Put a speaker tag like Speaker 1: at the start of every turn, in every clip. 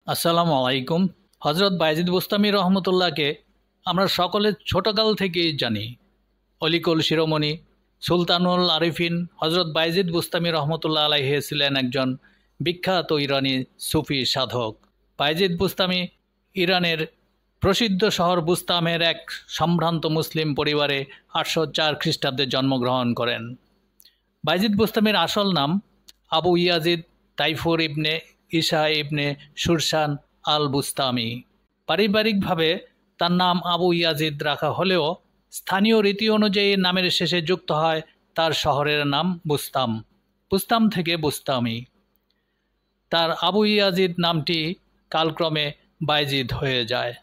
Speaker 1: আসসালামু আলাইকুম। হজরত বায়েজিদ বুস্তামি রহমতুল্লাহকে আমরা সকলে ছোটকাল থেকেই জানি। অলিকুল শিরোমণি সুলতানুল আরিফিন হজরত বায়েজিদ বুস্তামি রহমতুল্লাহ আলাইহি ছিলেন একজন বিখ্যাত ইরানি সুফি সাধক। বায়েজিদ বুস্তামি ইরানের প্রসিদ্ধ শহর বুস্তামের এক সম্ভ্রান্ত মুসলিম পরিবারে 804 খ্রিস্টাব্দে জন্মগ্রহণ করেন। বায়েজিদ বুস্তামির আসল নাম Abu Yazid Tayfur ibn Isa ibn Surusan al Bustami. পারিবারিকভাবে তার নাম আবু ইয়াজিদ রাখা হলেও স্থানীয় রীতি অনুযায়ী নামের শেষে যুক্ত হয় তার শহরের নাম বুস্তাম। বুস্তাম থেকে বুস্তামি। তার আবু ইয়াজিদ নামটি কালক্রমে বায়েজিদ হয়ে যায়।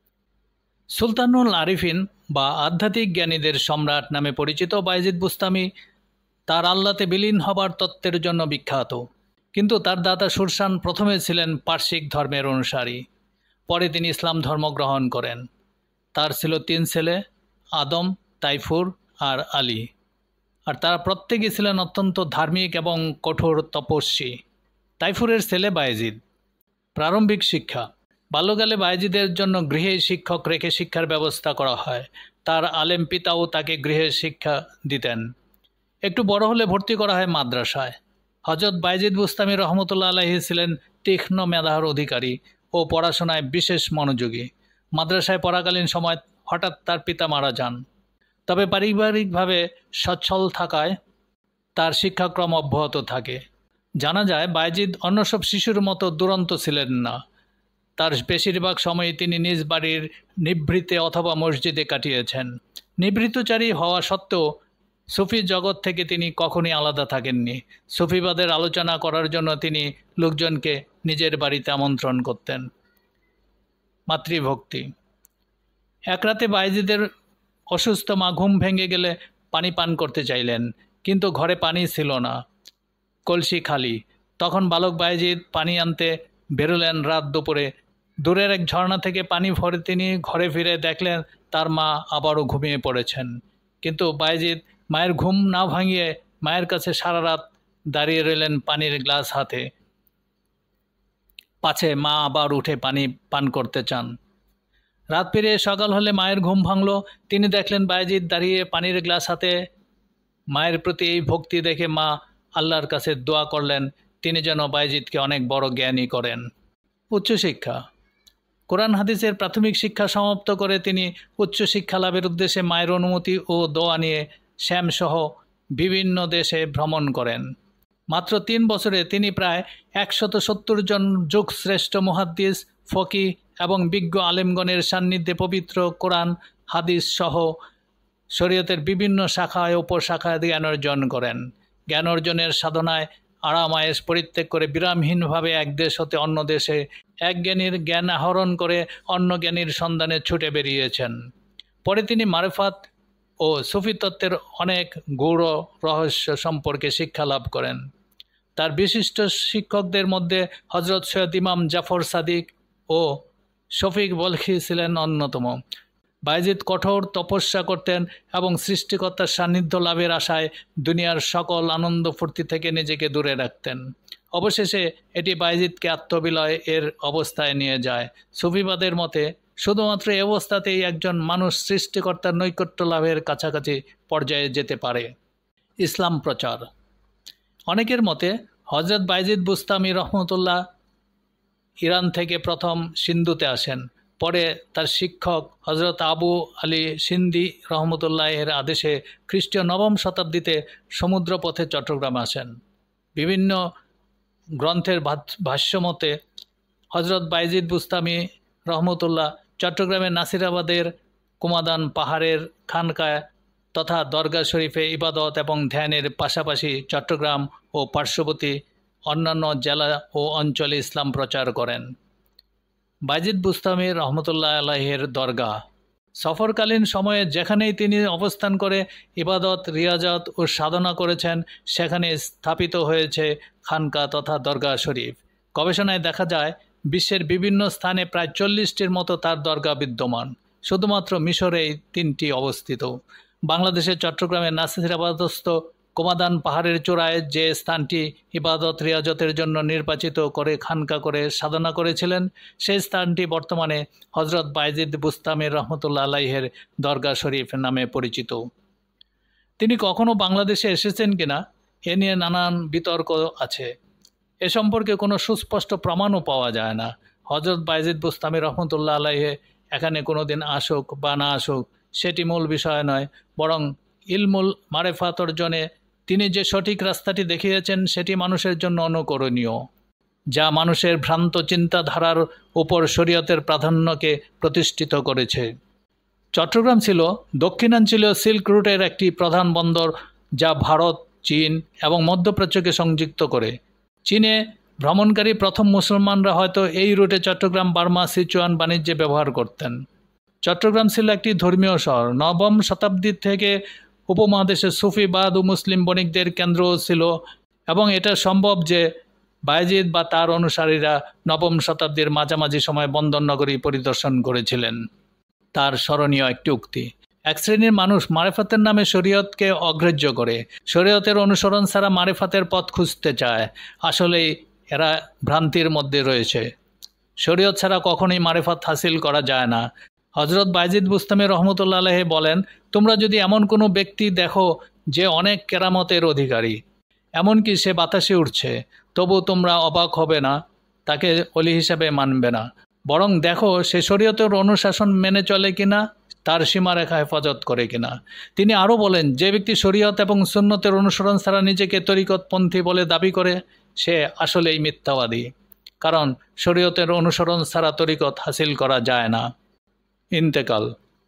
Speaker 1: সুলতানুল আরিফিন বা আধ্যাত্মিক জ্ঞানীদের সম্রাট নামে পরিচিত বায়েজিদ বুস্তামি তার আল্লাহতে বিলীন হবার তত্ত্বের জন্য বিখ্যাত। কিন্তু তার দাদা সুরসান প্রথমে ছিলেন পার্সিক ধর্মের অনুসারী, পরে তিনি ইসলাম ধর্ম গ্রহণ করেন। তার ছিল 3 ছেলে, আদম, তাইফুর আর আলী, আর তারা প্রত্যেকেই ছিলেন অত্যন্ত ধার্মিক এবং কঠোর তপস্বী। তাইফুরের ছেলে বায়েজিদ। প্রারম্ভিক শিক্ষা। বাল্যকালে বায়েজিদের জন্য গৃহে শিক্ষক রেখে শিক্ষার ব্যবস্থা করা হয়। তার আলেম পিতাও তাকে গৃহে শিক্ষা দিতেন। একটু বড় হলে ভর্তি করা হয় মাদ্রাসায়। হজরত বায়েজিদ বুস্তামি রহমতুল্লাহ আলাইহি ছিলেন তীক্ষ্ণ মেধার অধিকারী ও পড়াশোনায় বিশেষ মনোযোগী। মাদ্রাসায় পড়াকালীন সময় হঠাৎ তার পিতা মারা যান। তবে পারিবারিকভাবে সচ্ছল থাকায় তার শিক্ষাক্রম অব্যাহত থাকে। জানা যায় বায়েজিদ অন্য সব শিশুর মতো দুরন্ত ছিলেন না। তার বেশিরভাগ সময় তিনি নিজ বাড়ির নিভৃতে অথবা মসজিদে কাটিয়েছেন। নিভৃতচারী হওয়া সত্ত্বেও সুফি জগৎ থেকে তিনি কখনই আলাদা থাকেননি। সুফিবাদের আলোচনা করার জন্য তিনি লোকজনকে নিজের বাড়িতে আমন্ত্রণ করতেন। মাতৃভক্তি। এক রাতে বায়েজিদের অসুস্থ মা ঘুম ভেঙে গেলে পানি পান করতে চাইলেন, কিন্তু ঘরে পানি ছিল না, কলসি খালি। তখন বালক বায়েজিদ পানি আনতে বেরোলেন রাত দুপুরে। দূরের এক ঝর্ণা থেকে পানি ভরে তিনি ঘরে ফিরে দেখলেন তার মা আবারও ঘুমিয়ে পড়েছেন। কিন্তু বায়েজিদ মায়ের ঘুম না ভাঙিয়ে মায়ের কাছে সারা রাত দাঁড়িয়ে রইলেন পানির গ্লাস হাতে, পাছে মা আবার উঠে পানি পান করতে চান। রাত পেরিয়ে সকাল হলে মায়ের ঘুম ভাঙল। তিনি দেখলেন বায়েজিদ দাঁড়িয়ে পানির গ্লাস হাতে। মায়ের প্রতি এই ভক্তি দেখে মা আল্লাহর কাছে দোয়া করলেন তিনি যেন বায়েজিদকে অনেক বড় জ্ঞানী করেন। উচ্চশিক্ষা। কোরআন হাদিসের প্রাথমিক শিক্ষা সমাপ্ত করে তিনি উচ্চশিক্ষা লাভের উদ্দেশ্যে মায়ের অনুমতি ও দোয়া নিয়ে শ্যামসহ বিভিন্ন দেশে ভ্রমণ করেন। মাত্র 3 বছরে তিনি প্রায় 170 জন যুগশ্রেষ্ঠ মুহাদ্দিস, ফকি এবং বিজ্ঞ আলেমগণের সান্নিধ্যে পবিত্র কোরআন হাদিস সহ শরীয়তের বিভিন্ন শাখায় উপশাখায় জ্ঞান অর্জন করেন। জ্ঞান অর্জনের সাধনায় আরাম-আয়েশ পরিত্যাগ করে বিরামহীনভাবে এক দেশ হতে অন্য দেশে এক জ্ঞানীর জ্ঞান আহরণ করে অন্য জ্ঞানীর সন্ধানে ছুটে বেরিয়েছেন। পরে তিনি মারিফাত ও সুফি তত্ত্বের অনেক গৌর রহস্য সম্পর্কে শিক্ষা লাভ করেন। তার বিশিষ্ট শিক্ষকদের মধ্যে হজরত সৈয়দ ইমাম জাফর সাদিক ও শফিক বলখি ছিলেন অন্যতম। বায়েজিদ কঠোর তপস্যা করতেন এবং সৃষ্টিকর্তার সান্নিধ্য লাভের আশায় দুনিয়ার সকল আনন্দ ফুর্তি থেকে নিজেকে দূরে রাখতেন। অবশেষে এটি বায়েজিদকে আত্মবিলয় এর অবস্থায় নিয়ে যায়। সুফিবাদের মতে শুধুমাত্র এই অবস্থাতেই একজন মানুষ সৃষ্টিকর্তার নৈকট্য লাভের কাছাকাছি পর্যায়ে যেতে পারে। ইসলাম প্রচার। অনেকের মতে হজরত বায়েজিদ বুস্তামি রহমতুল্লাহ ইরান থেকে প্রথম সিন্ধুতে আসেন। পরে তার শিক্ষক হজরত আবু আলী সিন্দি রহমতুল্লাহের আদেশে খ্রিস্টীয় 9ম শতাব্দীতে সমুদ্রপথে চট্টগ্রাম আসেন। বিভিন্ন গ্রন্থের ভাষ্যমতে হজরত বায়েজিদ বুস্তামি রহমতুল্লাহ চট্টগ্রামের নাসিরাবাদের কুমাদান পাহাড়ের খানকায় তথা দরগা শরীফে ইবাদত এবং ধ্যানের পাশাপাশি চট্টগ্রাম ও পার্শ্ববর্তী অন্যান্য জেলা ও অঞ্চলে ইসলাম প্রচার করেন। বায়েজিদ বুস্তামি রহমতুল্লাহ আলাইহির দরগা। সফরকালীন সময়ে যেখানেই তিনি অবস্থান করে ইবাদত, রিয়াজত ও সাধনা করেছেন সেখানে স্থাপিত হয়েছে খানকা তথা দরগা শরীফ। গবেষণায় দেখা যায় বিশ্বের বিভিন্ন স্থানে প্রায় 40টির মতো তার দরগা বিদ্যমান। শুধুমাত্র মিশরেই 3টি অবস্থিত। বাংলাদেশের চট্টগ্রামের নাসিরাবাদস্থ কোমাদান পাহাড়ের চূড়ায় যে স্থানটি ইবাদত রিয়াজতের জন্য নির্বাচিত করে খানকা করে সাধনা করেছিলেন, সেই স্থানটি বর্তমানে হজরত বায়েজিদ বুস্তামি রহমতুল্লাহ আলাইহের দরগা শরীফ নামে পরিচিত। তিনি কখনো বাংলাদেশে এসেছেন কিনা এ নিয়ে নানান বিতর্ক আছে। এ সম্পর্কে কোনো সুস্পষ্ট প্রমাণও পাওয়া যায় না। হজরত বায়েজিদ বুস্তামি রহমতুল্লাহ আলাইহে এখানে কোনো দিন আসুক বা না আসুক সেটি মূল বিষয় নয়, বরং ইলমুল মারেফাত অর্জনে তিনি যে সঠিক রাস্তাটি দেখিয়েছেন সেটি মানুষের জন্য অনুকরণীয়, যা মানুষের ভ্রান্ত চিন্তাধারার উপর শরীয়তের প্রাধান্যকে প্রতিষ্ঠিত করেছে। চট্টগ্রাম ছিল দক্ষিণাঞ্চলীয় সিল্ক রুটের একটি প্রধান বন্দর, যা ভারত, চীন এবং মধ্যপ্রাচ্যকে সংযুক্ত করে। চীনে ভ্রমণকারী প্রথম মুসলমানরা হয়তো এই রুটে চট্টগ্রাম, বার্মা, সিচুয়ান বাণিজ্যে ব্যবহার করতেন। চট্টগ্রাম ছিল একটি ধর্মীয় শহর। নবম শতাব্দী থেকে উপমহাদেশে সুফিবাদ ও মুসলিম বণিকদের কেন্দ্রও ছিল, এবং এটা সম্ভব যে বায়েজিদ বা তার অনুসারীরা নবম শতাব্দীর মাঝামাঝি সময় বন্দর নগরী পরিদর্শন করেছিলেন। তার স্মরণীয় একটি উক্তি: এক শ্রেণীর মানুষ মারেফাতের নামে শরীয়তকে অগ্রাহ্য করে, শরীয়তের অনুসরণ ছাড়া মারেফাতের পথ খুঁজতে চায়। আসলেই এরা ভ্রান্তির মধ্যে রয়েছে। শরীয়ত ছাড়া কখনোই মারেফাত হাসিল করা যায় না। হজরত বায়েজিদ বুস্তামি রহমতুল্লাহ আলাইহি বলেন, তোমরা যদি এমন কোনো ব্যক্তি দেখো যে অনেক কেরামতের অধিকারী, এমনকি সে বাতাসে উঠছে, তবু তোমরা অবাক হবে না, তাকে অলি হিসাবে মানবে না, বরং দেখো সে শরীয়তের অনুশাসন মেনে চলে কিনা, তার সীমারেখা হেফাজত করে কিনা। তিনি আরও বলেন, যে ব্যক্তি শরীয়ত এবং সুন্নতের অনুসরণ ছাড়া নিজেকে তরিকতপন্থী বলে দাবি করে সে আসলেই মিথ্যাবাদী, কারণ শরীয়তের অনুসরণ ছাড়া তরিকত হাসিল করা যায় না। ইন্তেকাল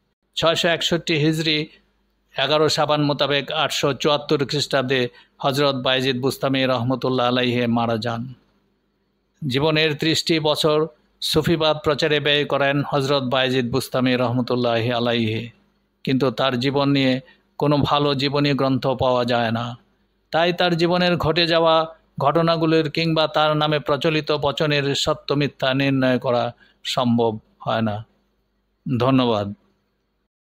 Speaker 1: 661 হিজরি 11 শাবান মোতাবেক 874 খ্রিস্টাব্দে হজরত বায়েজিদ বুস্তামি রহমতুল্লাহ আলাইহে মারা যান। জীবনের 30টি বছর সুফিবাদ প্রচারে ব্যয় করেন হজরত বায়েজিদ বুস্তামি রহমতুল্লাহ আলাইহে, কিন্তু তার জীবন নিয়ে কোনো ভালো জীবনী গ্রন্থ পাওয়া যায় না। তাই তার জীবনের ঘটে যাওয়া ঘটনাগুলির কিংবা তার নামে প্রচলিত বচনের সত্য মিথ্যা নির্ণয় করা সম্ভব হয় না। ধন্যবাদ।